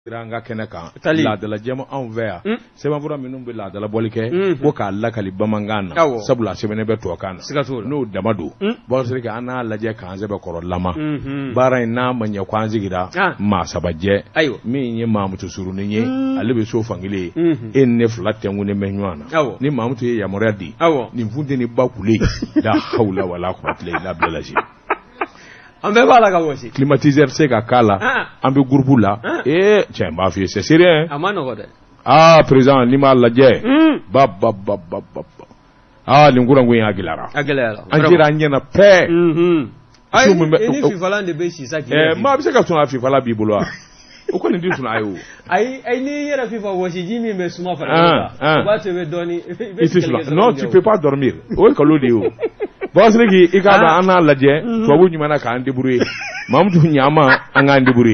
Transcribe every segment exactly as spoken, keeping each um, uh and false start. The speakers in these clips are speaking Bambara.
Ranga Kenaka, la de la Gema Anvers, Semavura Minumbi, la de la Bolike, Boka, Lakali Bamangana, Sabula Semenebe Tokan, no Damadu, Bosrika Anna, Laja Kanzeba Lama, Bara na Manya Kwanzigira, Masabaje, me Mam to Suruni, I live so fangili, in Nef Latin Wune Menuana, ni Mamutu Yamoradi, ni Vundini Bakuli, da Haula Walakle, la Belaji. Climatiseur seka kala ambe groupe là et tiens ma fille c'est sérieux ah président lima laje ba ba ba ba ah lingura ngwe agilara agilara anjira nyena pe mhm ay ni fivala de be sisa ki eh ma bisa ka tuna fivala bibulo uko ni dintu na ayo ay ay ni yera fifa woshi jimi me suma fara ba te be doni non tu peux pas dormir o ko lodi o boss legi ikada ana laje to bu nyuma na ka andibure mamdu nyama anga andibure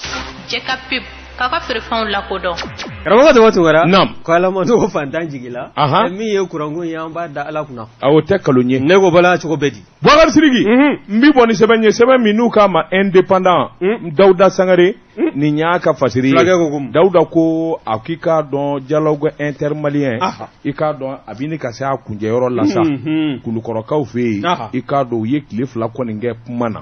cheka pip kaka firfon la kodo rawa da wato wara nam kala mo do fantan jigila mi ye kurangu yamba da ala kuna awo tekalonye nego bala choko bedi bogar sirigi mbi boni sebenye seben minuka ma independent Dauda Sangare ni nyaka fasiri Dauda ko akika don dialogue intermalien ika don abini kasa kunje yoro lasa kulukoro kaufe ika do ye kilifla ko ninge pumana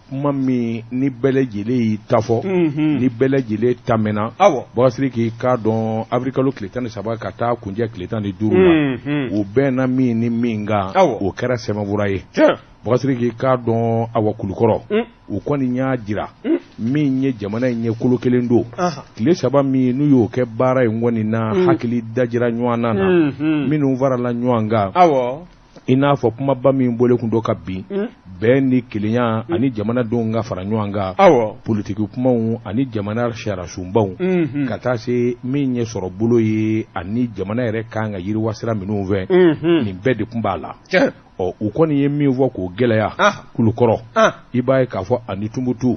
mami ni bele jile tafo ni bele jile tamena bosri ki ka don afrikalo kletan saba kata kunje kletan di durula o bena mi ni minga o kera sema buraye bosri ki ka don awakulukoro o koni nya jira mi nye jamana nye kulukelendo kile saba mi nu yo ke bara ngoni na hakili dajira nywana na minu vara la nywanga awo ina fo kuma ba mi mbole kundo kabbi ben ni kilinya ani jamana donga fara nywanga awo politiki kuma ani jamana shara sumbaw kata se minye soro bulo yi ani jamana ere kanga yiri wasira minu ve ni bedi kumbala o ukoni yemi wo ko geleya kulukoro ibaye ka fo ani tumbutu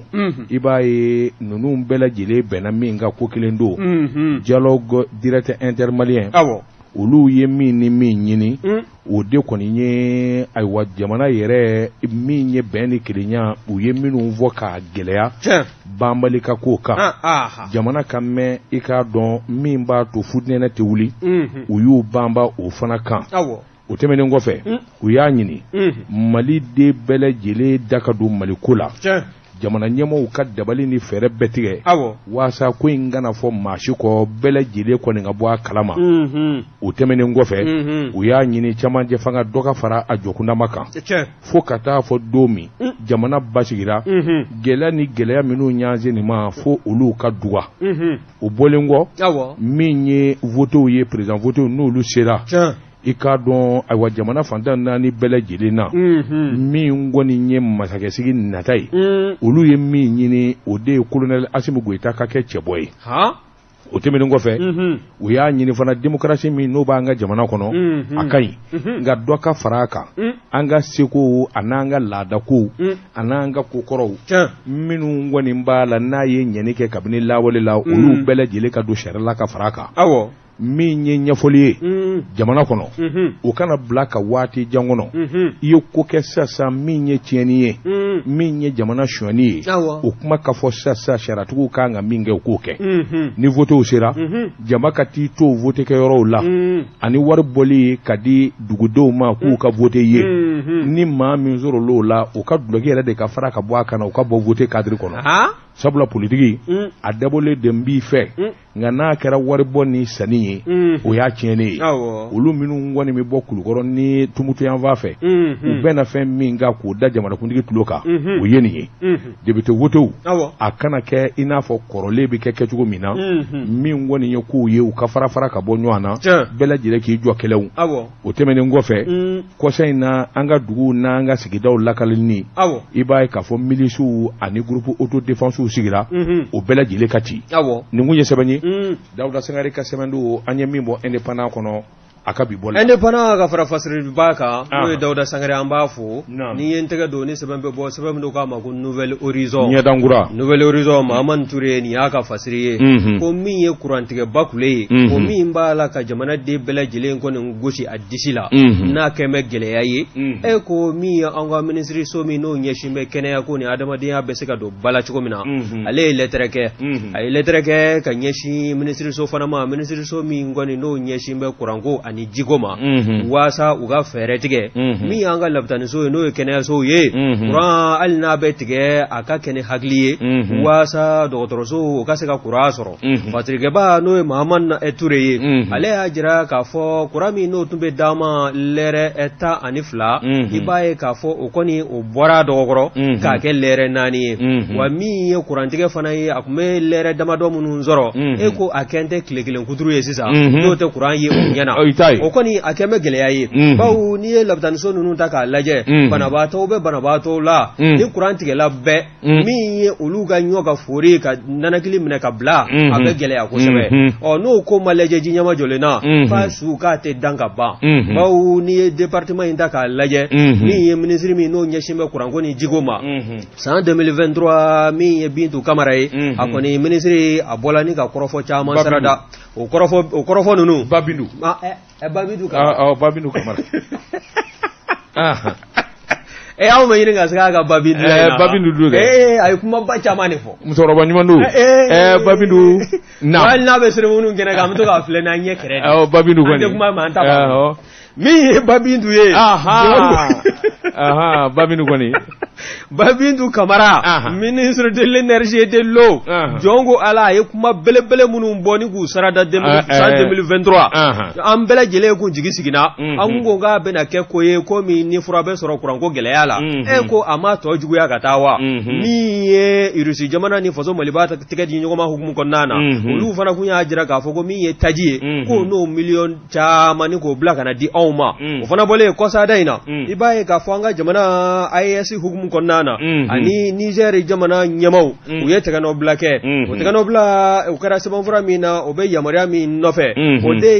ibaye nunu mbela jile bena minga ko kilendo dialogue direct intermalien awo olu yemi ni mi nyini o de koni nye aywa jamana yere mi nye beni kilinya u yemi nu voka geleya bambalika ko ka jamana kamme ika don mimba to fudnena te wuli u yu bamba o fana kan o temene ngofe u ya nyini mali de bele jele dakadu mali kula jamana nyemo ka dabali ni fere betige awo wasa ko ingana fo mashi ko bele jile ko nga bo kalama mhm o temene ngofe o ya nyini chama je fanga doka fara ajokunda maka fo kata fo domi jamana bashigira gela ni gela ya minu nyaze ni ma fo olu ka duwa mhm o bolengo awo minye voto ye president voto no lu sera ika don aywa jamana fandan na ni bele jile na mi ngoni nye masake sigi natai olu ye mi nyini ode colonel Asimu Goita ka ke cheboy ha o temene ngofe o ya nyini fana demokrasi mi no ba nga jamana kono akai nga doka faraka anga seko ananga lada ko ananga kokoro minu ngoni mbala na ye nyene ke kabini lawole la olu bele jile ka do sherla ka faraka awo mi nye nyafoliye jamana kono o kana blaka wati jangono iyo ko ke sasa mi nye tieniye mi nye jamana shwani o kuma ka fo sasa sharatu ka nga minge ko ke ni vote o sera jamaka ti to vote ke yoro la ani war boli kadi dugudo ma ku ka vote ye ni ma mi zoro lo la o ka bloquer de ka fara ka bo aka na o ka bo vote cadre kono sabula politiki a dabole dembi fe ngana kera war boni sani o ya tiene olu minu ngoni mi bokulu koron ni tumutu yan va fe u bena fe minga ko da jamana kundigi tuloka o yeni debite woto akana ke ina fo korole bi keke tugo mina mi ngoni ye ko ye u ka fara fara ka bo nywana bela jire ki jo kelewu o temene ngofe ko sayna anga dugu na anga sigidaw lakalini ibaye ka fo milisu ani groupe auto défense sigira o bela jile kati ni ngunye sebani Dauda Sangare ka semendu anye mimbo independant kono aka bi bol ende pana ga fara fasri baka no Dawda Sangare ambafo ni yentega do ni sebembe bo sebembe do ka ma ko nouvelle horizon ni dangura nouvelle horizon Maman Touré ni aka fasri ko min ye kurantige bakule ko min bala ka jamana de bela jile ko ni gosi adisila na keme gele yayi e ko mi anga ministry so mi no nyeshimbe kene ya ko ni adama de ya beseka do bala chiko mina ale letreke ay letreke ka nyeshi ministry so fana ma ministry so mi ngoni no nyeshimbe kurango ani jigoma wasa uga fere tige mi anga labtani so no kene so ye kuran al na betige aka kene hagliye wasa doctor so uga seka kurasoro patrike ba no Maman Touré ye ale ajira ka fo kurami no tumbe dama lere eta anifla ibaye ka fo okoni obora dogoro ka ke lere nani wa mi ye kurantige fana ye akume lere dama do munun zoro e ko akente kilekilen kuduru ye sisa no te kuran ye onyana okoni akeme gele yayi bawu ni ye labtan so nunu ta ka laje banabato be banabato la ni kurantige la be mi ye oluga nyoga fori ka nanakili mine ka bla abe gele ya ko sebe o no ko maleje jinyama jolena fa su ka te danga ba bawu ni ye département inta ka laje mi ye ministre mi no nyeshime kurango ni jigoma san deux mille vingt-trois mi ye Bintu Kamara ye akoni ministre abola ni ka korofo chama sarada o korofo o korofo nunu Babindu ah eh Babindu Kamara ah Babindu Kamara ah eh aw me yiringa saka ga Babindu eh Babindu duga eh ay kuma ba chama ne fo musoro ba nyumandu eh Babindu na wal na be sere munu ngena ga muto ga fle na nye kere eh Babindu ko ni kuma ma anta ba mi Babindu ye aha aha Babindu ko ni Babindu Kamara ministre de l'énergie et de l'eau jongo ala ye kuma bele bele munu boni ku sarada deux mille vingt-trois am bele jele ku jigi sigina an go ga bena ke ko ye ko mi ni fura be soro kuran ko gele yala e ko ama to jugu ya gatawa mi ye irusi jamana ni fazo malibata tika di nyoma hukumu konnana ulu fana kunya ajira ka fogo mi ye taji ko no million cha mani ko black na di awma o fana bole ko sa daina ibaye ka fanga jamana I A S hukumu konnana ani Niger jamana nyamau uye tegano blake o tegano bla o kara sebon fura mina o be yamaria mi nofe o de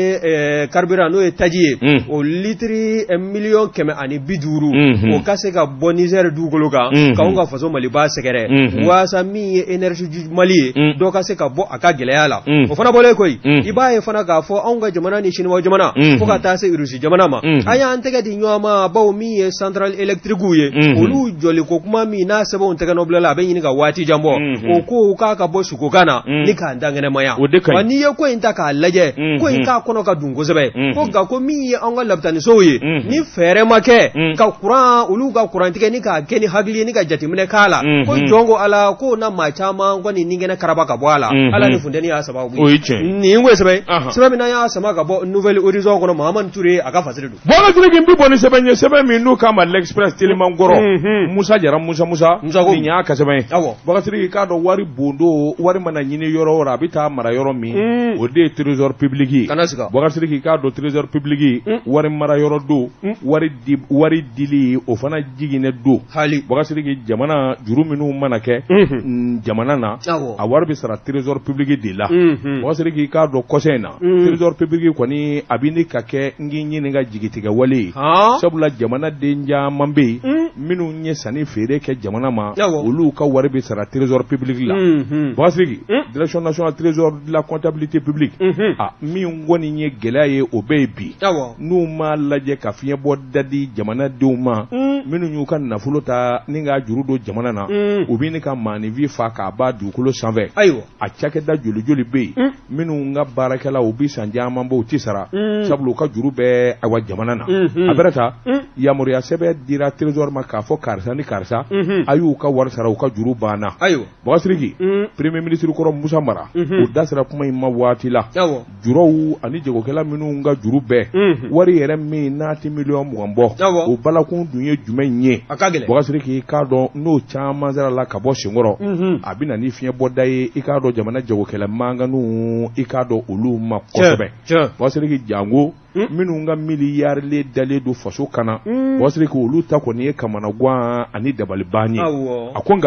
ye carburant no taji o litri un million keme ani biduru o kase ka bon Niger dugologa ka unga faso maliba sekere wasa mi energy mali do kase ka bo aka geleyala o fana bole koy ibaye fana ka fo unga jamana ni shinwa jamana fo ka tase irusi jamana ma aya antega di nyoma bawo mi central electric ye olu joli ko kuma mi na sebe on tegano blela ben yinika wati jambo o ko ka ka bo shuko kana ni ka ndangene maya wani ye ko inta ka laje ko inka kono ka dungo sebe ko ga ko mi ye anga labtani soye ni fere make ka kuran ulu ga kuran tike ni ka keni hagli ni ka jatimne kala ko jongo ala ko na machama ngoni ningene karaba ka bwala ala ni fundeni ya sababu ni ngwe sebe sebe na ya sama ka bo nouvelle horizon ko Maman Touré aka fasiridu bona tire gimbi boni sebe nye sebe mi nu kama l'express tiliman goro Musa jara Musa Musa ni nya ka sebe bakatiri ka do wari bondo wari mana nyini yoro ra bita mara yoro mi o de trésor public yi bakatiri ka do trésor public yi wari mara yoro do wari di wari dili o fana jigine do bakatiri jamana juru minu mana ke jamana na a wari bi sara trésor public de la bakatiri ka do kosena trésor public ko ni abini ka ke ngi nyini ga jigitiga wale sabula jamana de nja mambe minu nye sani fere ke jamana ma olu ka wari be sara trésor public la basigi direction nationale trésor de la comptabilité publique ah mi ngoni nye gelaye obebi nu ma laje ka fiye bo dadi jamana deuma minu nyu kan nafulo ta ninga juru do jamana na obini ka mani vi fa ka ba du kulo sanve a chake da joli joli be minu nga barakala obi sanja mambo tisara sablu ka juru be awa jamana na aberata ya moriya sebe dira trésor ma ka fo karsa ni karsa ayu ka war sara ka juru bana ayo basrigi premier ministre ko Musa Mara o dasra kuma imma wati la juro ani jego kala minu nga juru be wari yere mi nati million mo mbo o bala kun dunye jumenye basrigi ka do no chama zara la ka bo shingoro abina ni fiye bodaye ika do jamana jego kala manga nu ika do uluma kosobe basrigi jango minu nga miliyar le dale do faso kana basrigi ulu ta ko ne kamana gwa ani dabal bani akonga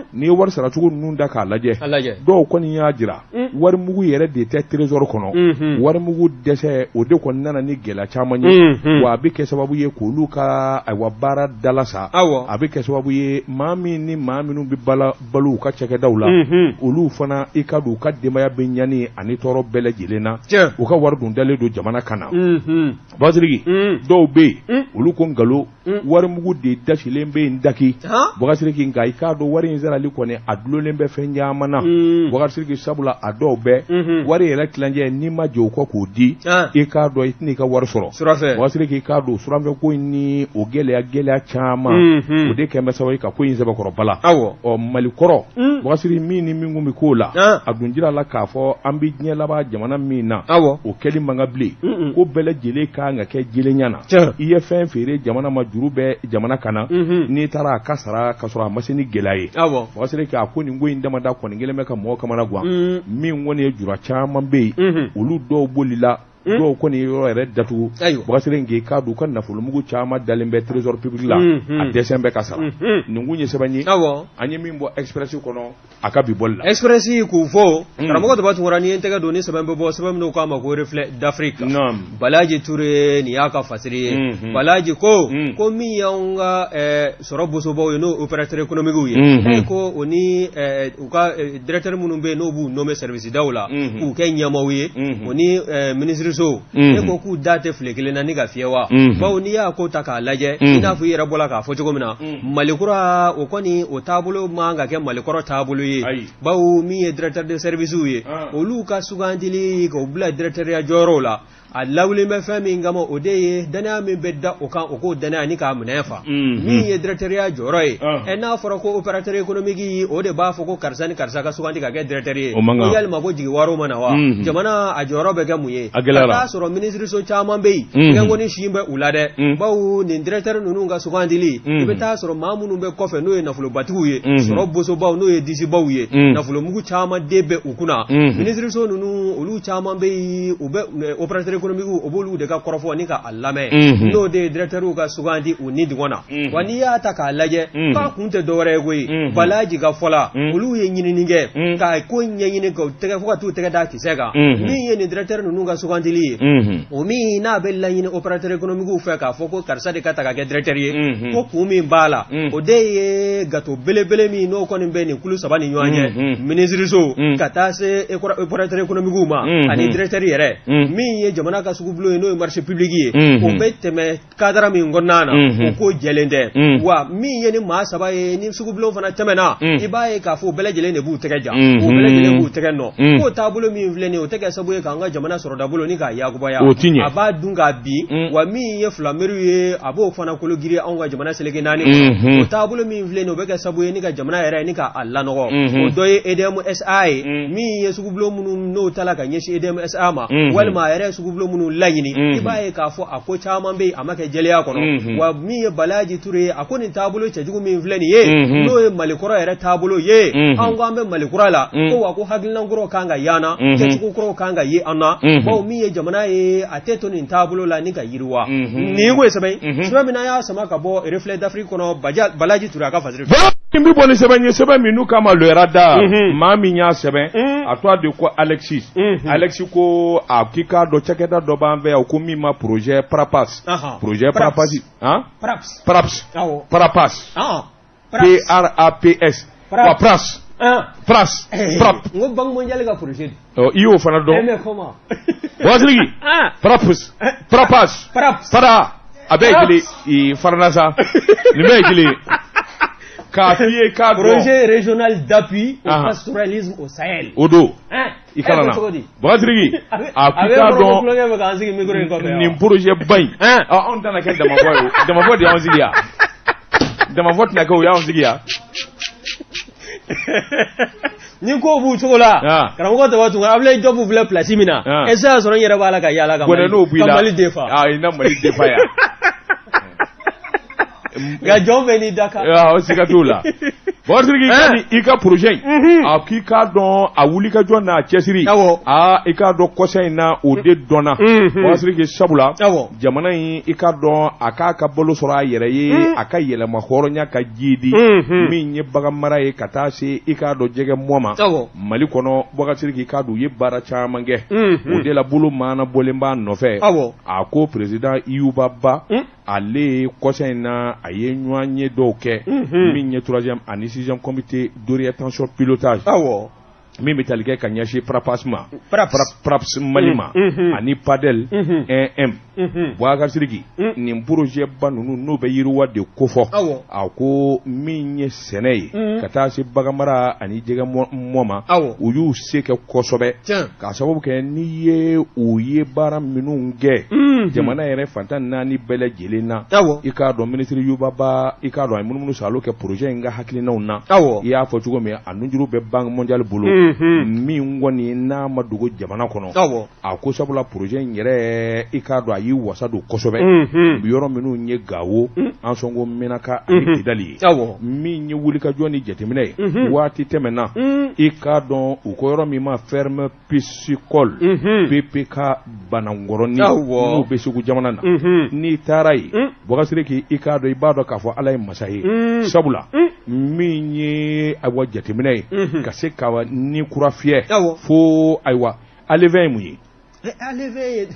ni wari sara cogo ninnu da k'a lajɛ dɔw kɔni y'a jira wari mugu yɛrɛ de tɛ trésor kɔnɔ wari mugu dɛsɛ o de kɔni nana ni gɛlɛya caman ye wa a bɛ kɛ sababu ye k'olu ka ayiwa baara dala sa a bɛ kɛ sababu ye maa min ni maa minnu bɛ bala balo u ka cakɛdaw la olu fana i ka don u ka denbaya bɛ ɲani ani tɔɔrɔ bɛɛ lajɛlen na u ka wari dun dalen don jamana kan na Bakasiriki dɔw bɛ yen olu ko nkalon wari mugu de dasilen bɛ yen daki Bakasiriki nka i k'a dɔn wari in sarali kɔni a dulonlen bɛ fɛn caman na Bakasiriki sabula a dɔw bɛɛ wari yɛrɛ tilancɛ n'i ma jɛ o kɔ k'o di i k'a dɔn i tɛna i ka wari sɔrɔ Bakasiriki i k'a dɔn surafɛ ko in ni o gɛlɛya gɛlɛya caman o de kɛmɛ sababu ye ka ko in sɛbɛkɔrɔ bala ɔ Mali kɔrɔ Bakasiriki min ni min kun bɛ k'o la a dun jira la k'a fɔ an bɛ diɲɛ laban jamana min na o kɛli man kan bilen ko bɛɛ lajɛlen kan ka kɛ jɛlenya na i ye fɛn feere jamana ma juru bɛ jamana kan na n'i taara a ka sara ka sɔrɔ a ma se ni gɛlɛya ye Bakasiriki a ko nin ko in damada kɔni kelen bɛ ka mɔgɔ kamana gan min kɔni ye jura caman bɛ yen olu dɔw bolila dɔw kɔni yɔrɔ yɛrɛ datugu Bakasiriki k'a dun u ka nafolomugu caman dalen bɛ trésor public la a dɛsɛ bɛ ka sara nin kun ye sɛbɛn ye an ye min bɔ Express kɔnɔ a ka bi bɔli la Express k'u fɔ karamɔgɔ Daba Tunkara ni ye n tɛgɛ don ni sɛbɛn bɛ bɔ sɛbɛn min k'a ma ko reflet d'Afrique Balaji Ture nin y'a ka fasiri ye Balaji ko ko min y'anw ka sɔrɔ bosobaw ye n'o opérateur économique ye ko o ni u ka directeur minnu bɛ yen n'o b'u nommé service daw la k'u kɛ ɲɛmaaw ye o ni ministre so e ko k'u da tɛ file kelen na ni ka fiyɛ wa bawo n'i y'a ko ta k'a lajɛ i n'a fɔ i yɛrɛ bɔra k'a fɔ cogo min na Malikura o kɔni o taabolo man ka kɛ Malikɔrɔ taabolo ye bawo min ye directeur de service ye olu ka sugandili k'o bila directeur ya jɔyɔrɔw la a lawulen bɛ fɛn min kama o de ye danaya min bɛ da o kan o k'o danaya ni k'a minɛ fa min ye directeur ya jɔyɔrɔ ye ɛ n'a fɔra ko opérateur économique o de b'a fɔ ko karisa ni karisa ka sugandi ka kɛ directeur ye ko yalima ko jigi wariw ma na wa jamana a jɔyɔrɔ bɛ kɛ mun ye ka taa sɔrɔ ministre so caman bɛ yen fɛn kɔni si bɛ u la dɛ bawo nin directeur ninnu ka sugandili i bɛ taa sɔrɔ maa minnu bɛ kɔfɛ n'o ye nafolobatigiw ye sɔrɔ bosobaw n'o ye disibaw ye nafolomugu caman den bɛ u kunna ministre so ninnu olu caman bɛ yen u bɛ opérateur économique o b'olu de ka kɔrɔfɔ ni ka a lamɛn n'o de ye directeur ka sugandi u ni dingɔn na wa n'i y'a ta k'a lajɛ k'a kun tɛ dɔwɛrɛ ye koyi Balaji ka fɔ la olu ye ɲinini kɛ ka ko ɲɛɲini ka tɛgɛ fo ka t'u tɛgɛ da kisɛ kan min ye nin directeur ninnu ka sugandili ye o min n'a bɛ laɲini opérateur économique fɛ k'a fɔ ko karisa de ka ta ka kɛ directeur ye ko kun min b'a la o de ye gâteau belebele min n'o kɔni bɛ nin kulu saba ni ɲɔgɔn cɛ ministre so ka taa se opérateur économique ma ani directeur yɛrɛ min ye jamana ka sugubulon ye n'o ye marché public ye o bɛ tɛmɛ cadre min kɔnɔna na o ko jɛlen tɛ wa min ye ni maa saba ye ni sugubulon fana tɛmɛna i b'a ye k'a fɔ bɛɛ lajɛlen de b'u tɛgɛ jan o bɛɛ lajɛlen b'u tɛgɛ nɔ k'o taabolo min filɛ nin ye o tɛ kɛ sababu ye k'an ka jamana sɔrɔda bolo ni k'a yakubaya a b'a dun k'a bin wa min ye filameriw ye a b'o fana kolo giri anw ka jamana seleke naani kɔnɔ o taabolo min filɛ nin ye o bɛ kɛ sababu ye ni ka jamana yɛrɛ ni k'a lanɔgɔ o dɔ ye E D M S A ye min ye sugubulon minnu n'o ta la ka ɲɛsin E D M S A ma walima a yɛrɛ sugubulon minnu laɲini i b'a ye k'a fɔ a ko caman bɛ yen a ma kɛ jɛlenya kɔnɔ wa min ye Balaji Ture ye a ko nin taabolo cɛjugu min filɛ nin ye n'o ye Malikɔrɔ yɛrɛ taabolo ye anw ko an bɛ Malikura la ko wa ko hakilinankɔrɔw kan ka y'an na kɛcogo kɔrɔw kan ka ye an na bawo min ye jamana ye a tɛ to nin taabolo la ni ka yiriwa nin ko ye sɛbɛn sɛbɛn min y'a sama ka bɔ reflet d'Afrique kɔnɔ Balaji Ture a ka fasiri fɛ n bɛ bɔ ni sɛbɛn ye sɛbɛn min n'u kama lɔyara da maa min y'a sɛbɛn a tɔgɔ de ko Alexis Alexis ko a k'i k'a dɔn cakɛda dɔ b'an fɛ yan ko min ma projet Parapas projet Parapas han Paraps Paraps Parapas P R A P S wa Pras Pras Prap n ko Banque mondiale ka projet i y'o fana dɔn Bakasiriki Parapas Parapas Para a bɛɛ ye kelen Faranasa nin bɛɛ ye kelen projet régional d'appui au pastoralisme au Sahel. O don i kana na Bakasiriki a k'i k'a dɔn nin projet ba in anw tɛna kɛ Damafɔ ye o Damafɔ de y'anw sigi yan Damafɔ tɛna kɛ o y'anw sigi yan ni ko b'u cogo la karamɔgɔ Daba Tunkara a filɛ Jɔpu filɛ place min na est-ce que y'a sɔrɔ n yɛrɛ b'a la ka yaala ka Mali defa i na Mali defa yan nka jɔn bɛ n'i da kan o siga t'o la Bakari i ka projet a k'i k'a dɔn a wuli ka jɔ n'a cɛsiri aa i k'a dɔn kɔsa in na o de dɔnna Bakari sabula jamana in i k'a dɔn a k'a ka balo sɔrɔ a yɛrɛ ye a ka yɛlɛma hɔrɔnya ka jidi min ye bagan mara ye ka taa se i k'a dɔn jɛgɛ mɔ ma Mali kɔnɔ Bakari k'i k'a dɔn u ye baara caman kɛ o de la bolo maana bɔlen b'a nɔfɛ a ko président Iyuba Ba ale kɔsa in na a ye ɲɔgɔn ye dɔw kɛ min ye troisième ani sixième comité d'orientation pilotage min bɛ tali kɛ ka ɲɛsin Prapas ma Praps Mali ma ani Padel un M Bakari nin projet ba ninnu n'o bɛ yiriwa de kofɔ a ko min ye sɛnɛ ye ka taa se bagan mara ani jɛgɛ mɔ ma u y'u se kɛ kosɛbɛ k'a sababu kɛ n'i ye u ye baara minnu kɛ jamana yɛrɛ fantan naani bɛɛ lajɛlen na i k'a dɔn ministre Iyuba Ba i k'a dɔn a ye munumunu salo kɛ projet in ka hakilinaw na i y'a fɔ cogo min a nujuru bɛ Banque mondiale bolo min kɔni n'a ma dogo jamana kɔnɔ a ko sabula projet in yɛrɛ i k'a dɔn a y'i wasa don kosɛbɛ u bɛ yɔrɔ minnu ye Gawo an sɔnko Menaka ani Kidali ye min ye wulikajɔ ni jateminɛ ye waati tɛmɛna i k'a dɔn u ko yɔrɔ min ma ferme piscicole P P K Banangɔrɔni n'u bɛ Segu jamana na n'i taara ye Bakari k'i k'a dɔn i b'a dɔn k'a fɔ Ala ye masa ye sabula min ye ayiwa jateminɛ ye ka se ka ni kura fiyɛ fo ayiwa alevin ye mun ye alevin ye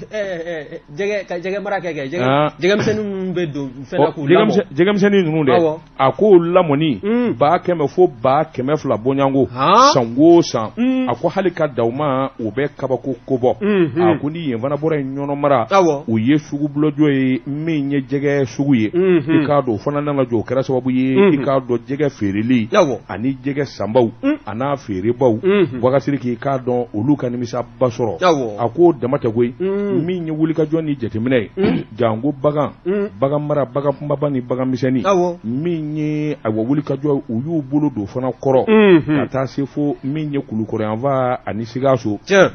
jɛgɛ ka jɛgɛ mara kɛ kɛ jɛgɛmisɛnnin minnu bɛ don fɛn k'u lamɔ jɛgɛmisɛnnin ninnu dɛ a k'o lamɔni ba kɛmɛ fo ba kɛmɛ fila bɔɲango san o san a ko hali ka daw ma o bɛ kabako ko bɔ a ko ni yen fana bɔra yen ɲɔnɔ mara o ye sugu bulojɔ ye min ye jɛgɛ sugu ye i k'a dɔn o fana nana jɔ o kɛra sababu ye i k'a dɔn jɛgɛ feereli ani jɛgɛ sanbaw a n'a feerebaw Bakari k'i k'a dɔn olu ka nimisa ba sɔrɔ a ko dama tɛ koyi min ye wulikajɔ ni jateminɛ ye jango bagan bagan mara bagan kumaba ni bagan misɛnnin min ye ayiwa wulikajɔ u y'u bolo don fana kɔrɔ ka taa se fo min ye Kulukɔrɔyanfa ani Sikaso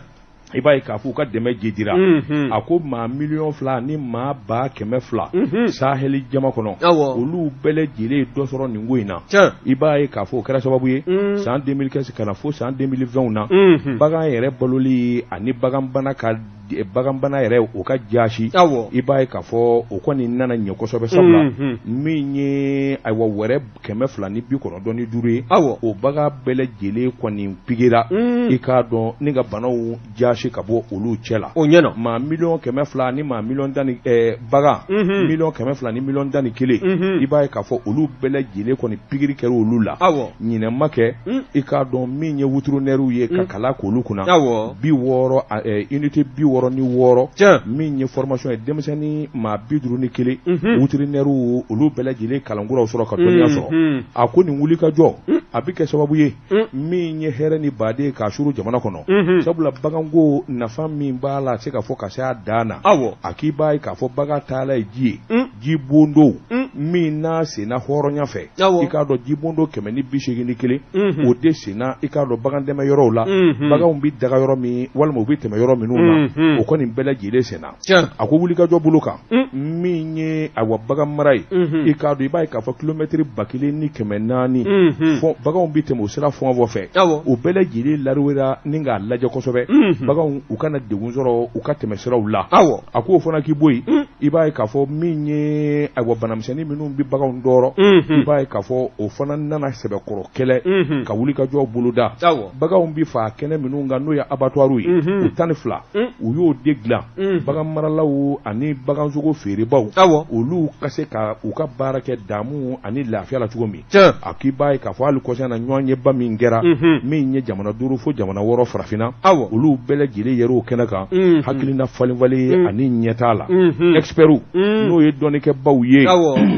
i b'a ye k'a fɔ u ka dɛmɛ jedira a ko maa miliyɔn fila ni maa ba kɛmɛ fila Saheli jama kɔnɔ olu bɛɛ lajɛlen ye dɔ sɔrɔ nin ko in na i b'a ye k'a fɔ o kɛra sababu ye san deux mille quinze ka na fo san deux mille vingt na bagan yɛrɛ baloli ani bagan bana ka bagan bana yɛrɛ o ka jasi i b'a ye k'a fɔ o kɔni nana ɲɛ kosɛbɛ sabula min ye ayiwa wɛrɛ kɛmɛ fila ni bi kɔnɔntɔn ni duuru ye o bagan bɛɛ lajɛlen kɔni pigira i k'a dɔn ni ka banaw jasi ka bɔ olu cɛ la o ɲɛna maa miliyɔn kɛmɛ fila ni maa miliyɔn tan ni bagan miliyɔn kɛmɛ fila ni miliyɔn tan ni kelen i b'a ye k'a fɔ olu bɛɛ lajɛlen kɔni pikiri kɛra olu la ɲinɛ ma kɛ i k'a dɔn min ye wuturnɛriw ye ka kala k'olu kunna bi wɔɔrɔ unité bi wɔɔrɔ ni wɔɔrɔ min ye formation ye denmisɛnnin maa bi duuru ni kelen wuturnɛriw olu bɛɛ lajɛlen kalankuraw sɔrɔ ka dɔnniya sɔrɔ a ko nin wulikajɔ a bɛ kɛ sababu ye min ye hɛrɛ ni baden k'a suru jamana kɔnɔ sabula baganko nafa min b'a la a se ka fɔ ka se a dan na a k'i b'a ye k'a fɔ bagan taala ye ji ye ji bondo min n'a senna hɔrɔnya fɛ i k'a dɔn ji bondo kɛmɛ ni bi seegin ni kelen o de senna i k'a dɔn bagan dɛmɛ yɔrɔw la baganw bɛ daga yɔrɔ min walima u bɛ tɛmɛ yɔrɔ minnu na o kɔni bɛɛ lajɛlen senna a ko wulikajɔ bolo kan min ye ayiwa bagan mara ye i k'a dɔn i b'a ye k'a fɔ kilomɛtiri ba kelen ni kɛmɛ naani baganw bɛ tɛmɛ o sira fɔnfɔn fɛ o bɛɛ lajɛlen lariwera ni k'a lajɛ kosɛbɛ baganw u kana degun sɔrɔ u ka tɛmɛ siraw la a k'o fana k'i bɔ yen i b'a ye k'a fɔ min ye ayiwa banamisɛnnin minnu bɛ baganw tɔɔrɔ i b'a ye k'a fɔ o fana nana sɛbɛkɔrɔ kɛlɛ ka wulikajɔ boloda baganw bɛ faa kɛnɛ minnu kan n'o ye abattoirs ye u tan ni fila u y'o de dilan bagan maralaw ani bagansogo feerebaw olu ka se ka u ka baara kɛ damu ani lafiya la cogo min a k'i b'a ye k'a fɔ hali kɔsan na ɲɔgɔn ye ba min kɛra min ye jamana duuru fo jamana wɔɔrɔ farafinna olu bɛɛ lajɛlen yer'o kɛnɛ kan hakilina falenfalen ani ɲɛtaa la experts n'o ye dɔnnikɛbaw ye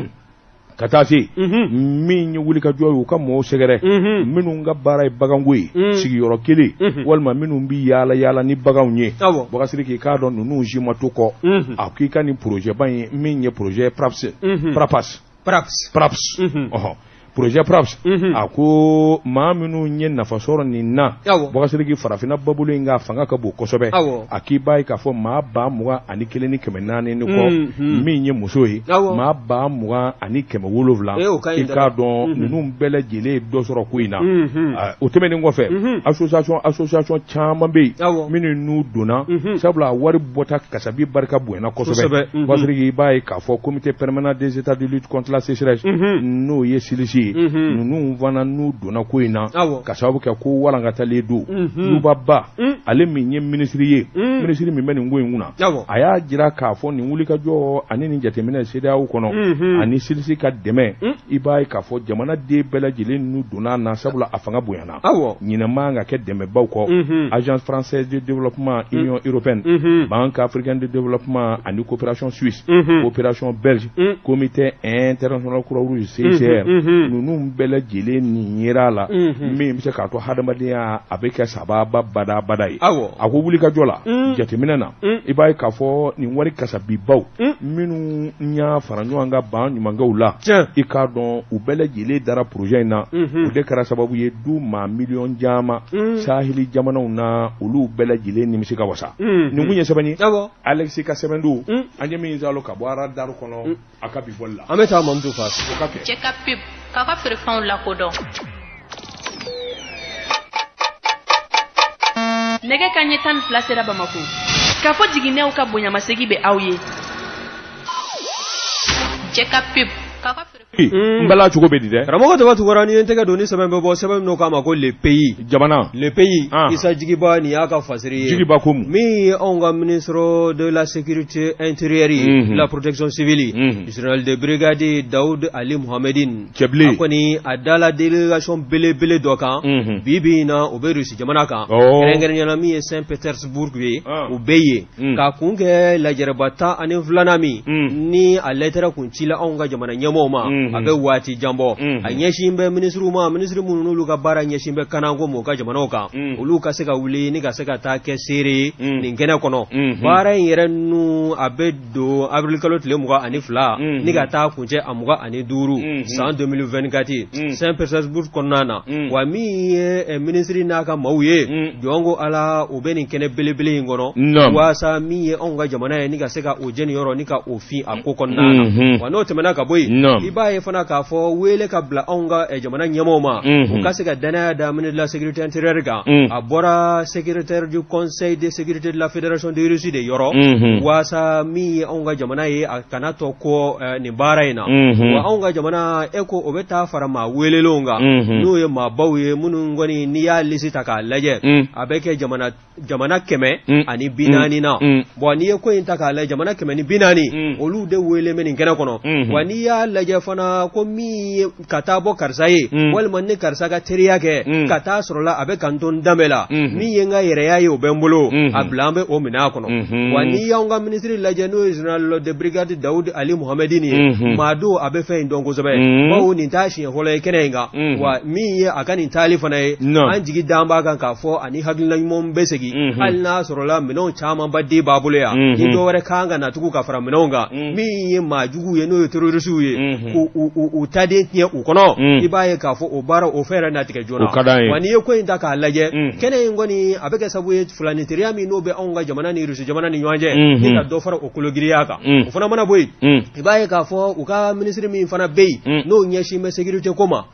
ka taa se min ye wulikajɔ ye u ka mɔgɔw sɛgɛrɛ minnu ka baara ye baganko ye sigiyɔrɔ kelen walima minnu bɛ yaala yaala ni baganw ye Bakari k'i k'a dɔn ninnu si ma to kɔ a k'i ka nin projet ba in min ye projet Praps Prapas Praps Praps ɔhɔn projet props a ko maa minnu ye nafa sɔrɔ nin na Bɔkasiriki farafina babulu in ka fanga ka bon kosɛbɛ a k'i b'a ye k'a fɔ maa ba mugan ani kelen ni kɛmɛ naani ni kɔ min ye muso ye maa ba mugan ani kɛmɛ wolonwula i k'a dɔn ninnu bɛɛ lajɛlen ye dɔ sɔrɔ ko in na o tɛmɛnen kɔfɛ association association caman bɛ yen minnu n'u donna sabula wari bɔta kasabi barika bonyana kosɛbɛ Bɔkasiriki i b'a ye k'a fɔ comité permanent des états de lutte contre la sécheresse n'o ye silisi ye ninnu fana n'u donna ko in na ka sababu kɛ ko walankatalen don Luba Ba ale min ye ministre ye ministre min bɛ nin ko in kunna a y'a jira k'a fɔ nin wulikajɔ ani nin jateminɛ C D A O kɔnɔ ani silisi ka dɛmɛ i b'a ye k'a fɔ jamanaden bɛɛ lajɛlen n'u donna na sabula a fanga bonyana ɲinɛ man ka kɛ dɛmɛbaw kɔ agence française de développement union européenne banque africaine de développement ani coopération suisse coopération belge comité international croix rouge C I C R ninnu bɛɛ lajɛlen nin yera la min bɛ se k'a to hadamadenya a bɛ kɛ sababa bada bada ye a ko wulikajɔ la jateminɛ na i b'a ye k'a fɔ nin wari kasabibaw minnu y'a fara ɲɔgɔn ka ban ɲumankɛw la i k'a dɔn u bɛɛ lajɛlen dara projet in na o de kɛra sababu ye du maa miliyɔn caman saheli jamanaw na olu bɛɛ lajɛlen nimisi ka wasa nin kun ye sɛbɛn ye Alex ka sɛbɛn don an ye min zalo ka bɔ radar kɔnɔ a ka bi bɔli la an bɛ taa Mamutu fa o ka kɛ cɛ ka pib k'a ka feerefɛnw lakodɔn nɛgɛ kanɲɛ tan ni fila sera Bamako k'a fɔ jiginɛw ka bonyamasegi bɛ aw ye cɛ ka pib k'a ka n bala cogo bɛ di dɛ karamɔgɔ Daba Tunkara ni ye n tɛgɛ don ni sɛbɛn bɛ bɔ sɛbɛn min k'a ma ko le pays jamana le pays Isa Jigiba nin y'a ka fasiri ye Jigiba ko mun min ye anw ka ministre de la sécurité intérieure ye la protection civile général de brigade Daoud Ali Mohamedine cɛbilen a kɔni a dala délégation belebele dɔ kan bi bi in na o bɛ Rusi jamana kan kɛrɛnkɛrɛnnenya min ye Saint Petersburg ye o bɛ yen k'a kun kɛ lajɛrɛba tan ani filanan min ni a lettre kun cila anw ka jamana ɲɛmɔgɔw ma a bɛ waati janbɔ a ɲɛsin bɛ ministre ma ministre minnu n'olu ka baara ɲɛsin bɛ kanako mɔgɔw ka jamanaw kan olu ka se ka wuli ni ka se ka taa kɛ seere nin kɛnɛ kɔnɔ baara in yɛrɛ nu a bɛ don avril kalo tile mugan ani fila ni ka taa kuncɛ a mugan ani duuru san deux mille vingt-quatre Saint Petersburg kɔnɔna na wa min ye ministre n'a ka maaw ye jɔn ko ala o bɛ nin kɛnɛ belebele in kɔnɔ waasa min ye anw ka jamana ye ni ka se ka o jɛni yɔrɔ ni ka o fin a ko kɔnɔna na wa n'o tɛmɛna ka bɔ yen i b'a ye fana k'a fɔ wele ka bila anw ka jamana ɲɛmɔgɔw ma u ka se ka danaya da ministre de la sécurité intérieure kan a bɔra secrétaire du conseil de sécurité de la fédération de Russie de yɔrɔ waasa min ye anw ka jamana ye a kana tɔ kɔ nin baara in na wa anw ka jamana e ko o bɛ taa fara maa welelenw kan n'o ye maabaw ye minnu kɔni n'i y'a lisi ta k'a lajɛ a bɛ kɛ jamana jamana kɛmɛ ani bi naani na bon n'i ye ko in ta k'a lajɛ jamana kɛmɛ ni bi naani olu de wele bɛ nin kɛnɛ kɔnɔ wa n'i y'a lajɛ fana ko min ka taa bɔ karisa ye walima ni karisa ka teriya kɛ ka taa sɔrɔ la a bɛ kanton danbe la min ye n ka yɛrɛya ye o bɛ n bolo a bila an bɛ o minɛ a kɔnɔ wa n'i y'anw ka ministre lajɛ n'o ye général de brigade Daoud Ali Mohamedine ye maa don a bɛ fɛn in dɔn kosɛbɛ bawo nin t'a siɲɛ fɔlɔ ye kɛnɛ in kan wa min ye a ka nin taali fana ye an jigi d'an b'a kan k'a fɔ ani hakilina ɲumanw bɛ segin hali n'a sɔrɔ la minɛnw caman ba den b'a bolo yan ni dɔwɛrɛ kan ka natugu ka fara minɛnw kan min ye maa jugu ye n'o ye terrorisiw ye k'u u taden tiɲɛ u kɔnɔ i b'a ye k'a fɔ o baara o fɛn yɛrɛ natigɛ joona wa n'i ye ko in ta k'a lajɛ kɛnɛ in kɔni a bɛ kɛ sababu ye filanitɛriya min n'o bɛ anw ka jamana ni Rusi jamana ni ɲɔgɔn cɛ ni ka dɔ fara o kologiriya kan o fana mana bɔ yen i b'a ye k'a fɔ u ka ministre min fana bɛ yen n'o ɲɛsin bɛ sécurité ko ma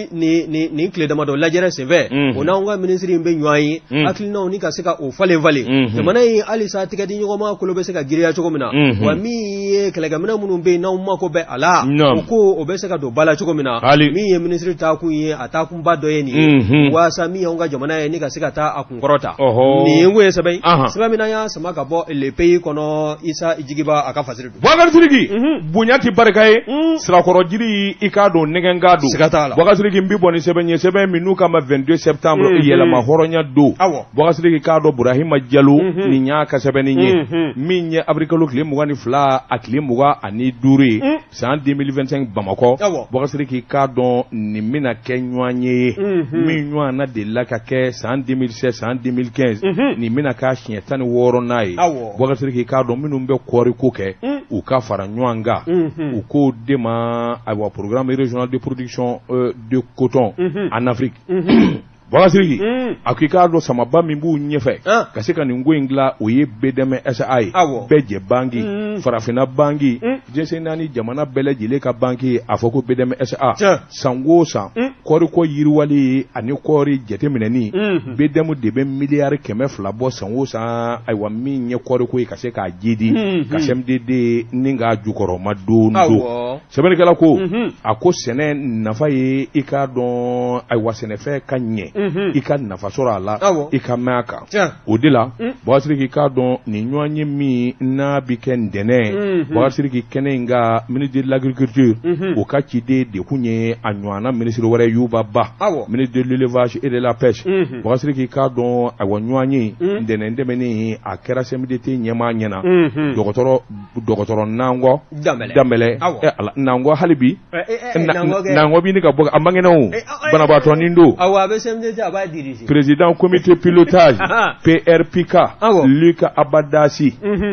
nin tile damadɔ lajɛrɛ senfɛ o n'anw ka ministre in bɛ ɲɔgɔn ye hakilinaw ni ka se ka o falen falen jamana in halisa tigɛ di ɲɔgɔn ma kolo bɛ se ka giriya cogo min na wa min ye kɛlɛkɛminɛ minnu bɛ yen n'anw mako bɛ a la o ko o bɛ se ka don ba la cogo min na min ye ministre taa kun ye a taa kun ba dɔ ye nin ye waasa min y'anw ka jamana ye ni ka se ka taa a kun kɔrɔta nin ye n ko ye sɛbɛn sɛbɛn min y'a sama ka bɔ le pays kɔnɔ Isa Jigiba a ka fasiri don Bubakari Sidiki bonya ti barika ye sirakɔrɔ jiri i k'a dɔn nɛgɛn k'a don siga t'a la Bubakari Sidiki n bɛ bɔ ni sɛbɛn ye sɛbɛn min n'u ka ma vingt-deux septembre yɛlɛma hɔrɔnya don Bubakari Sidiki k'a dɔn Burahima Jalo nin y'a ka sɛbɛnni ye min ye avril kalo tile mugan ni fila a tile mugan ani duuru ye san deux mille vingt-cinq Bamako Bokasiri k'i k'a dɔn nin bɛna kɛ ɲɔgɔn ye min ɲɔgɔn na delila ka kɛ san deux mille seize san deux mille quinze nin bɛna k'a siɲɛ tan ni wɔɔrɔ n'a ye Bokasiri k'i k'a dɔn minnu bɛ kɔɔri ko kɛ u ka fara ɲɔgɔn kan u k'o de ma ayiwa programme régional de production de coton en Afrique Bokasiri a k'i k'a dɔn samaba min b'u ɲɛfɛ ka se ka nin ko in dilan o ye B D M S A ye bɛɛ jɛ banki farafinna banki jɛnsɛn naani jamana bɛɛ lajɛlen ka banki a fɔ ko B D M S A san o san kɔɔriko yiriwali ani kɔɔri jateminɛni B D M de bɛ miliyari kɛmɛ fila bɔ san o san ayiwa min ye kɔɔriko ye ka se k'a jidi ka C M D D ni k'a jukɔrɔ ma don don sɛbɛnnikɛla ko a ko sɛnɛ nafa ye i k'a dɔn ayiwa sɛnɛfɛn ka ɲɛ i ka nafa sɔrɔ a la i ka mɛn a kan o de la Bokasiri k'i k'a dɔn nin ɲɔgɔn ye min n'a bi kɛ ntɛnɛn Bokasiri k'i kɛnɛ in ka ministre de l'agriculture o ka ciden de kun ye a ɲɔgɔnna ministre wɛrɛ Yuba Ba ministre de l'élevage et de la pêche Bokasiri k'i k'a dɔn ayiwa ɲɔgɔn ye ntɛnɛn dɛmɛni a kɛra C M D T ɲɛmaa ɲɛna dɔgɔtɔrɔ dɔgɔtɔrɔ Nangɔ Danbɛlɛ Nangɔ hali bi Nangɔ bi ni ka bɔ a man kɛnɛ o banabaatɔ nin don président comité pilotage P R P K Luc Abadassi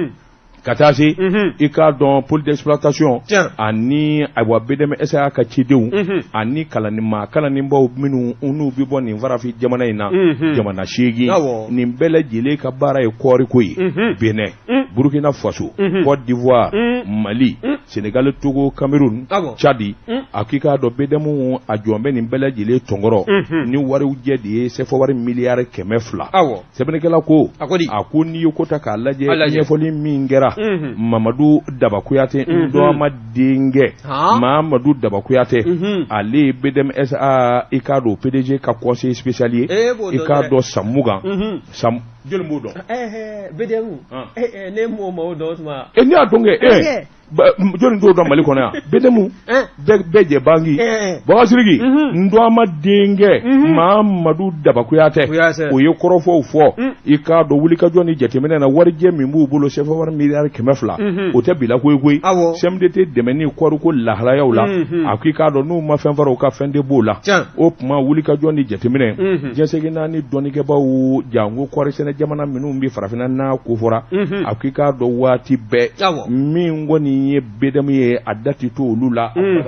ka taa se i k'a dɔn pôle d'exploitation ani ayiwa B D M S A ka cidenw ani kalanima kalaninbaw minnu n'u bi bɔ nin farafin jamana in na jamana seegin nin bɛɛ lajɛlen ka baara ye kɔɔriko ye Benin Burkina Faso Côte d'Ivoire Mali Sénégal Togo Cameroun Tchadi a k'i k'a dɔn B D M a jɔn bɛ nin bɛɛ lajɛlen tɔnkɔrɔ ni wariw jɛ de ye sɛfɔ wari miliyari kɛmɛ fila sɛbɛnnikɛla ko a ko n'i ye ko ta k'a lajɛ ɲɛfɔli min kɛra Mamadou Daba Kuyate Ndoma Dingé Mamadou Daba Kuyate ale B D M S A i k'a dɔn P D G ka conseil spécial i k'a dɔn Samugan Sam joli m'o dɔn B D M ne m'o m'o dɔn tuma e n'i y'a dɔn kɛ e joli t'o dɔn Mali kɔnɔ yan B D M bɛɛ jɛ banki Bokasiri Ndoma Dingé Mamadou Daba Kuyate o ye kɔrɔfɔw fɔ i k'a dɔn wulikajɔ ni jateminɛ na warijɛ min b'u bolo sɛfɛ wari miliyari kɛmɛ fila o tɛ bila koyi koyi C M D T dɛmɛ ni kɔɔriko lahalayaw la a ko i k'a dɔn n'u ma fɛn fara u ka fɛn de b'o la o tuma wulikajɔ ni jateminɛ jɛnsɛgin naani dɔnnikɛbaw jango kɔɔri sɛnɛ jamana minnu bi farafinna n'a ko fɔra a ko i k'a dɔn waati bɛɛ min kɔni ye B D M ye a dati to olu la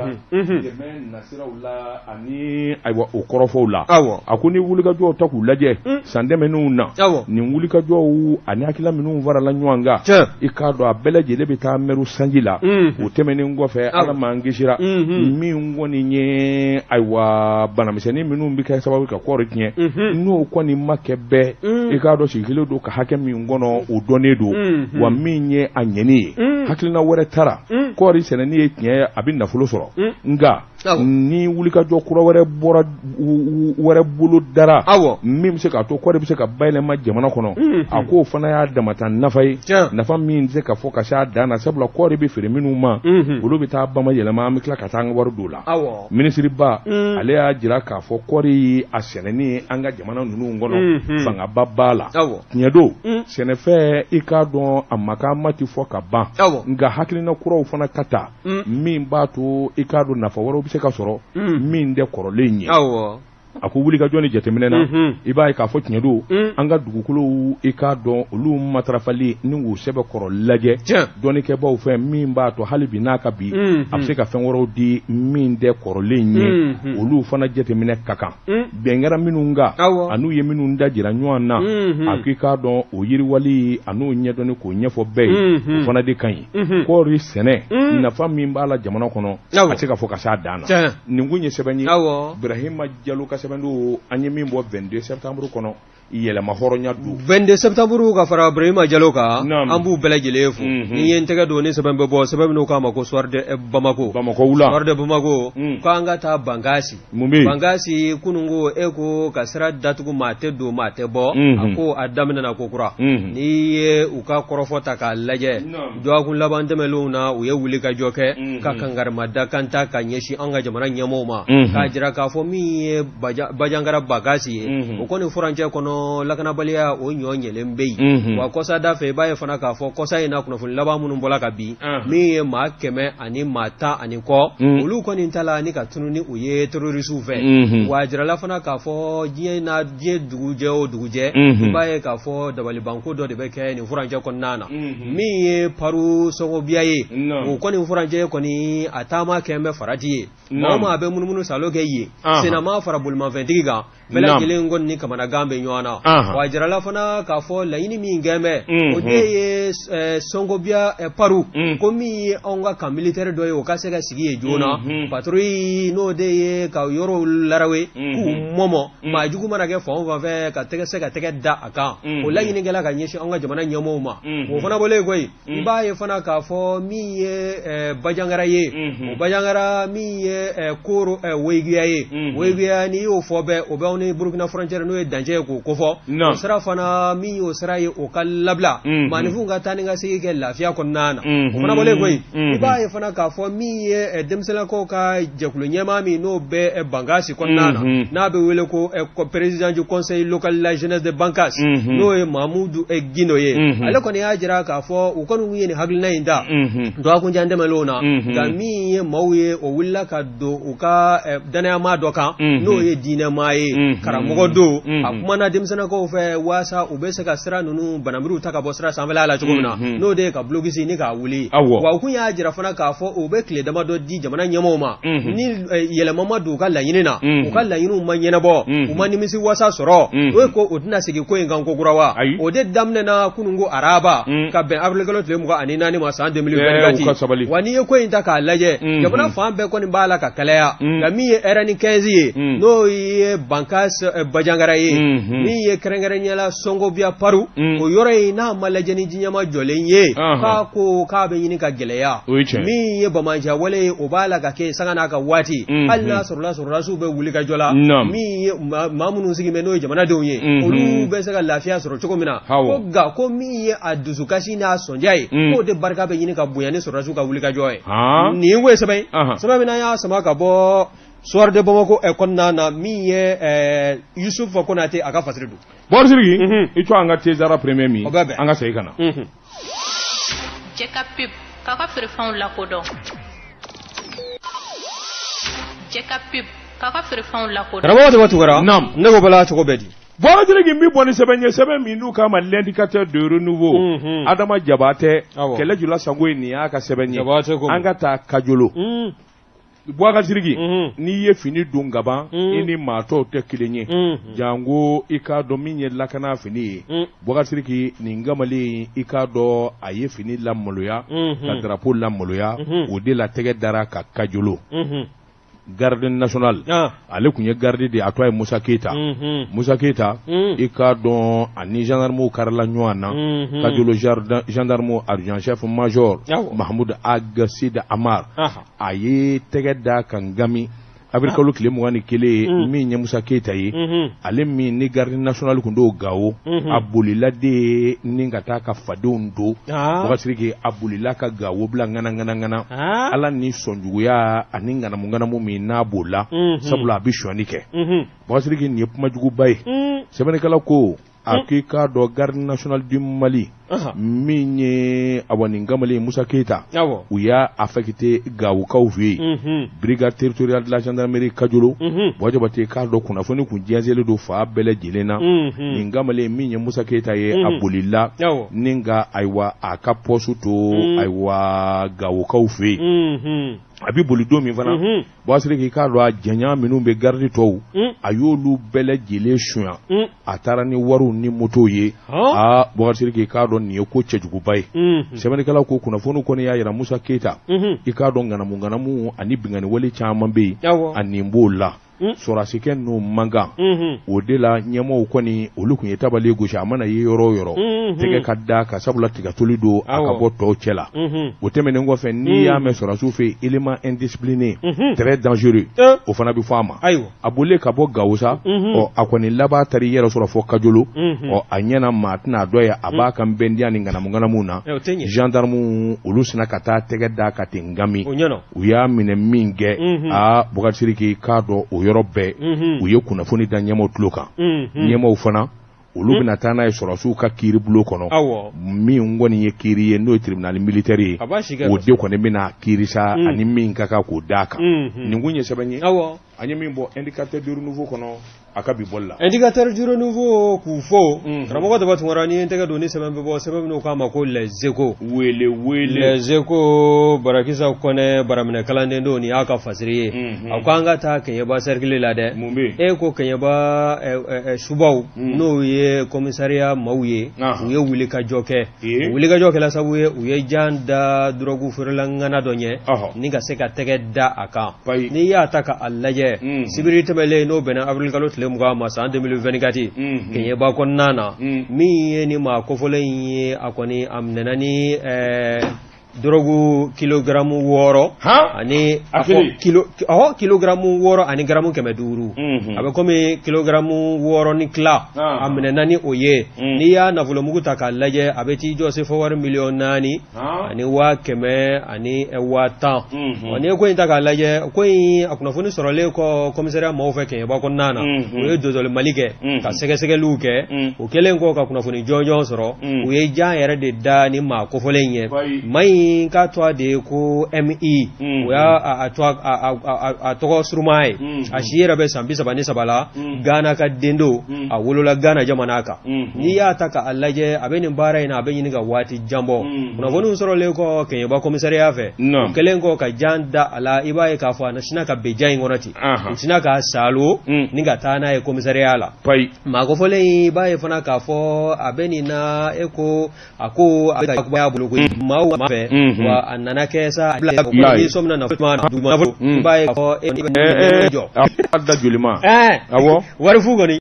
dɛmɛ nasiraw la ani ayiwa o kɔrɔfɔw la a ko ni wulikajɔw ta k'u lajɛ san dɛmɛninw na nin wulikajɔw ani hakilila minnu farala ɲɔgɔn kan i k'a dɔn a bɛɛ lajɛlen bɛ taa mɛru sanji la o tɛmɛnen kɔfɛ ala m'an kisira min kɔni ye ayiwa banamisɛnnin minnu bɛ kɛ sababu ka kɔɔri tiɲɛ n'o kɔni ma kɛ bɛɛ i k'a dɔn sigilen don ka hakɛ min kɔnɔ o dɔnnen don wa min ye a ɲɛni ye hakilina wɛrɛ tara kɔɔri sɛnɛni ye tiɲɛ a bɛ nafolo sɔrɔ nka ni wulikajɔ kura wɛrɛ bɔra wɛrɛ bolo dara min bɛ se k'a to kɔɔri bɛ se ka bayɛlɛma jamana kɔnɔ a k'o fana y'a damata nafa ye nafa min tɛ se ka fɔ ka se a dan na sabula kɔɔri bɛ feere minnu ma olu bɛ taa bama yɛlɛma an bɛ tila ka taa an ka wari don la minisiri ba ale y'a jira k'a fɔ kɔɔri a sɛnɛni an ka jamana ninnu kɔnɔ fangaba b'a la tiɲɛ don sɛnɛfɛn i k'a dɔn a makaama tɛ fɔ ka ban nka hakilina kuraw fana ka ta min b'a to i k'a dɔn nafa wɛrɛw bɛ se ka sɔrɔ min tɛ kɔrɔlen ye a ko wulikajɔ ni jateminɛ na i b'a ye k'a fɔ tiɲɛ don an ka dugukolow i k'a dɔn olu matarafali ni k'u sɛbɛ kɔrɔ lajɛ dɔnnikɛbaw fɛ min b'a to hali bi n'a ka bi a bɛ se ka fɛn wɛrɛw di min tɛ kɔrɔlen ye olu fana jateminɛ ka kan bɛn kɛra minnu kan an'u ye minnu da jira ɲɔgɔn na a ko i k'a dɔn o yiriwali a n'o ɲɛdɔnni k'o ɲɛfɔ bɛɛ ye o fana de ka ɲi kɔɔri sɛnɛ nafa min b'a la jamana kɔnɔ a tɛ se ka fɔ ka s'a dan na nin kun ye sɛbɛn ye Ibrahima Jalo ka sɛbɛn do an ye min bɔ vingt-deux septembre kɔnɔ yɛlɛma hɔrɔnya du vingt-deux septembre ka fara Ibrahima Jalo kan an b'u bɛɛ lajɛlen fo ni ye n tɛgɛ don ni sɛbɛn bɛ bɔ sɛbɛn minnu k'a ma ko soir de Bamako Bamako wula soir de Bamako k'an ka taa Bangasi Bangasi kunun ko e ko ka sira datugu maa tɛ don maa tɛ bɔ a ko a daminɛna ko kura n'i ye u ka kɔrɔfɔ ta k'a lajɛ dɔgɔkun laban tɛmɛnlenw na u ye wuli ka jɔ kɛ ka kangarima da kan ta ka ɲɛsin an ka jamana ɲɛmɔgɔw ma k'a jira k'a fɔ min ye Bajangara Bangasi ye o kɔni furancɛ kɔnɔ ɲɔ lakanabaliya o ɲɔ ɲɛlen bɛ yen wa kɔsa da fɛ i b'a ye fana k'a fɔ kɔsa in na kunnafoni laban minnu bɔra ka bin min ye maa kɛmɛ ani maa tan ani kɔ olu kɔni ta la ni ka tunu ni u ye terrorisiw fɛ wa jirala fana k'a fɔ diɲɛ na diɲɛ dugujɛ o dugujɛ i b'a ye k'a fɔ dabalibanko dɔ de bɛ kɛ nin furancɛ kɔnɔna na min ye paru sɔgɔbiya ye o kɔni furancɛ kɔni a taama kɛ bɛ farati ye maa maa bɛ munumunu salo kɛ yen senama fara bolimafɛntigi kan bɛɛ lajɛlen kɔni ni kamanagan bɛ ɲɔgɔn na wa jirala fana k'a fɔ laɲini min kɛ bɛ o de ye sɔgɔbiya paru ko min ye anw ka kan militaire dɔ ye o ka se ka sigi ye joona patrouille n'o de ye ka yɔrɔw larawe k'u mɔmɔ maa jugu mana kɛ fan o fan fɛ ka tɛgɛ se ka tɛgɛ da a kan o laɲinikɛla ka ɲɛsin an ka jamana ɲɛmɔgɔw ma o fana bɔlen koyi i b'a ye fana k'a fɔ min ye bajangara ye o bajangara min ye koro woyiguya ye woyiguya n'i y'o fɔ bɛɛ o bɛ anw ni Burkina frontière n'o ye dancɛ ye k'o kofɔ o sira fana min y'o sira ye o ka labila maanifinw ka taa ni ka segin kɛ lafiya kɔnɔna na o fana bɔlen koyi i b'a ye fana k'a fɔ min ye denmisɛnninlakaw ka jɛkulu ɲɛmaa min n'o bɛ Bangasi kɔnɔna na n'a bɛ wele ko président du conseil local de la jeunesse de Bangasi n'o ye Mamudu Gino ye ale kɔni y'a jira k'a fɔ u kɔni ye nin hakilina in ta dɔgɔkunjan dɛmɛlenw na nka min ye maaw ye o wulila ka don u ka danayamaa dɔ kan n'o ye diinɛmaa ye karamɔgɔ don a kumana denmisɛnninlakaw fɛ waasa u bɛ se ka sira ninnu bananbiriw ta ka bɔ sira sanfɛla la cogo min na n'o de ye ka bulogisi ni k'a wuli wa u kun y'a jira fana k'a fɔ u bɛ tile damadɔ di jamana ɲɛmɔgɔw ma ni yɛlɛma ma don u ka laɲini na u ka laɲiniw ma ɲɛnabɔ u ma nimisi wasa sɔrɔ o ye ko o tɛna segin ko in kan kokura wa o de daminɛna kununko araba ka bɛn avril kalo tile mugan ani naani ma san deux mille vingt-quatre wa n'i ye ko in ta k'a lajɛ jamana fan bɛɛ kɔni b'a la ka kalaya nka min ye R N quinze ye n'o ye Bangasi bajangara ye min ye kɛrɛnkɛrɛnnenya sɔngɔbiya paru o yɔrɔ in n'a ma lajɛ ni diɲɛma jɔlen ye k'a ko k'a bɛ ɲini ka gɛlɛya min ye bamaja wale ye o b'a la ka kɛ sanga n'a ka waati hali n'a sɔrɔla sɔrɔdasiw bɛ wuli ka jɔ la min ye maa minnu sigi bɛ n'o ye jamanadenw ye olu bɛ se ka lafiya sɔrɔ cogo min na ko nka ko min ye a dusukasi n'a sɔndiya ye k'o de barika bɛ ɲini ka bonya ni sɔrɔdasiw ka wuli ka jɔ ye nin ye ko ye sɛbɛn sɛbɛn min na y'a sama ka bɔ Soir de Bamako kɔnɔna na min ye Yusufa Konate a ka fasiri don Bɔri Siriki i to an ka Tezara premier min an ka segin ka na Jɛ ka pip k'a ka feerefɛnw lakodɔn Jɛ ka pip k'a ka feerefɛnw lakodɔn karamɔgɔ tɔgɔ tugara naam ne ko bala cogo bɛɛ di Bɔri Siriki n bɛ bɔ ni sɛbɛn ye sɛbɛn min n'u k'a ma l'indicateur de renouveau Adama Jabate kɛlɛ jula sango ye nin y'a ka sɛbɛn ye an ka taa Kajolo Bɔri Siriki n'i ye fini don gaban i ni maa tɔw tɛ kelen ye jango i k'a dɔn min ye lakana fini ye Bɔri Siriki nin kamalen i k'a dɔn a ye fini lamaloya ka drapeau lamaloya o de la tɛgɛ dara ka Kajolo garde national ale kun ye garde de a tɔ ye Musa Keita Musa Keita i k'a dɔn ani gendarmew karila ɲɔgɔn na Kajolo gendarme adjoint chef major Mahmoud Agasida Amar a ye tɛgɛ da kan gami avril kalo tile mugan ni kelen min ye Musa Keita ye ale min ni garde national kun do Gawo a bolila de ni ka taa ka fadenw don Bɔri Siriki a bolila ka Gawo bila ngana ngana ngana ala ni sɔnjuguya ani nganamu nganamu min n'a bola sabula a bɛ sɔnni kɛ Bɔri Siriki nin ye kumajuguba ye sɛbɛnnikɛla ko a k'i k'a dɔn garde national du Mali min ye awani kamalen Musa Keita u y'a affecté Gawukaw fɛ yen brigade territoriale de la gendarmerie Kajolo Bɔri Jabate k'a dɔn kunnafoni kun diɲɛsɛnlen don fa bɛɛ lajɛlen na nin kamalen min ye Musa Keita ye a bolila ni ka ayiwa a ka poste to ayiwa Gawukaw fɛ yen a bɛ boli don min fana Bɔri Siriki k'a dɔn a jɛɲa minnu bɛ garde tɔw a y'olu bɛɛ lajɛlen suɲa a taara ni wariw ni moto ye aa Bɔri Siriki k'a dɔn nin ye ko cɛjuguba ye sɛbɛnnikɛlaw ko kunnafoni kɔni y'a jira Musa Keita i k'a dɔn nganamu nganamu ani bingani wale caman bɛ yen a nin b'o la sɔrasikɛ n'o mankan o de la ɲɛmɔgɔw kɔni olu kun ye tabale gosi a mana ye yɔrɔ o yɔrɔ tɛgɛ ka da ka sabula tigatoli don a ka bɔ tɔw cɛ la o tɛmɛnen kɔfɛ n'i y'a mɛn sɔrasiw fɛ élément indiscipliné très dangereux o fana bɛ fɔ a ma a bolilen ka bɔ Gawo sa ɔ a kɔni laban taara i yɛrɛ sɔrɔ fɔ Kajolo ɔ a ɲɛna maa tɛna a dɔ ye a b'a kan bɛndiya ni nganamu nganamu na gendarme olu sina ka taa tɛgɛ da ka ten ngami u y'a minɛ min kɛ aa Bɔri Siriki k'a dɔn o yɔrɔ bɛɛ u ye kunnafoni da ɲɛmɔgɔw tulo kan ɲɛmɔgɔw fana olu bɛna taa n'a ye sɔrɔsiw ka kiiri bulon kɔnɔ min kɔni ye kiiri ye n'o ye tribunal militaire ye o de kɔni bɛna kiiri sa ani min ka kan k'o d'a kan nin kun ye sɛbɛn ye an ye min bɔ indicateur du renouveau kɔnɔ a ka bi bɔli la indicateur du renouveau k'u fo karamɔgɔ daba tunkara ni n tɛgɛ don ni sɛbɛn bɛ bɔ sɛbɛn minnu k'a ma ko les échos wele wele les échos barakisa kɔnɛ baraminɛ kalanden don nin y'a ka fasiri ye a ko an ka taa Keɲeba cercle la dɛ e ko Keɲeba subaw n'o ye commissariat maaw ye u ye wuli ka jɔ kɛ wuli ka jɔ kɛla sabu ye u ye jan da drogue feerela ŋana dɔ ɲɛ ni ka se ka tɛgɛ da a kan n'i y'a ta ka a lajɛ sibiri tɛmɛlen n'o bɛnna avril kalo tile mugan ma san deux mille vingt-quatre Keɲeba kɔnɔna na min ye ni maa kofɔlen ye a kɔni a minɛna ni drogue kilogramme wɔɔrɔ ani kilo ɔhɔ kilogramme wɔɔrɔ ani gramme kɛmɛ duuru a bɛ komi kilogramme wɔɔrɔ ni tila a minɛna ni o ye n'i y'a nafolomugu ta k'a lajɛ a bɛ t'i jɔ se fɔ wari miliyɔn naani ani waa kɛmɛ ani waa tan ɔ n'i ye ko in ta k'a lajɛ ko in a kunnafoni sɔrɔlen kɔ commissariat maaw fɛ Keɲeba kɔnɔna na u ye dozɔli mali kɛ ka sɛgɛsɛgɛliw kɛ o kɛlen kɔ ka kunnafoni jɔnjɔn sɔrɔ u ye jan yɛrɛ de da ni maa kofɔlen ye ma in ka to de ko M I o y'a a tɔgɔ suruma ye a si yɛrɛ bɛ san bi saba ni saba la Ghana ka den do a wolola Ghana jamana kan n'i y'a ta k'a lajɛ a bɛ nin baara in na a bɛ ɲini ka waati jan bɔ kunnafoniw sɔrɔlen kɔ Keɲeba commissariat fɛ o kɛlen kɔ ka jan da a la i b'a ye k'a fɔ a na sina ka bɛn jan in kɔnɔ ten u sina ka salo ni ka taa n'a ye commissariat la maa kofɔlen i b'a ye fana k'a fɔ a bɛ nin na e ko a ko a bɛ ka yakubaya bolo koyi maaw ma fɛ a nana kɛ sa bila ko somna na fuma duma ba ye ko e jɔ a da joli ma awɔ wari fu kɔni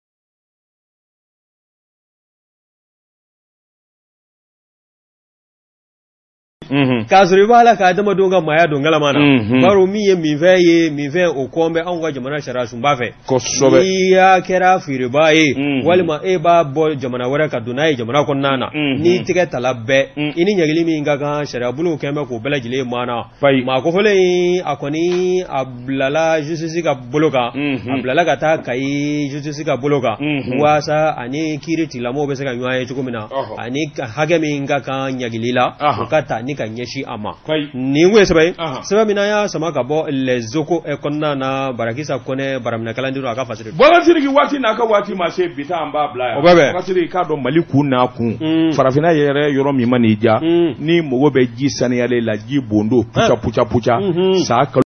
k'a sɔrɔ i b'a la k'a adamadenw ka maaya don galama na baro min ye minfɛn ye minfɛn o kɔn bɛ anw ka jamana sariya sunba fɛ kosɛbɛ n'i y'a kɛra feereba ye walima e b'a bɔ jamana wɛrɛ ka don n'a ye jamana kɔnɔna na n'i tɛgɛ tala bɛɛ i ni ɲagili min ka kan sariya bolow kɛn bɛ k'o bɛɛ lajɛlen maana maa kofɔlen a kɔni a bilala justice ka bolo kan a bilala ka taa Kayi justice ka bolo kan waasa ani kiiri tigilamɔgɔw bɛ se ka ɲɔgɔn ye cogo min na ani hakɛ min ka kan ɲagili la o ka ta ni ka ɲɛsi a ma nin ko ye sɛbɛn ye sɛbɛn min y'a sama ka bɔ les échos kɔnɔna na barakisa kɔnɛ baraminɛ kalanden a ka fasiri bɔlasiriki waati n'a ka waati ma se bi ta an b'a bila yan o bɛ bɛn bɔlasiriki k'a dɔn Mali kun n'a kun farafinna yɛrɛ yɔrɔ min ma n'i ja ni mɔgɔ bɛ ji saniyalen la ji bondo puca puca puca sa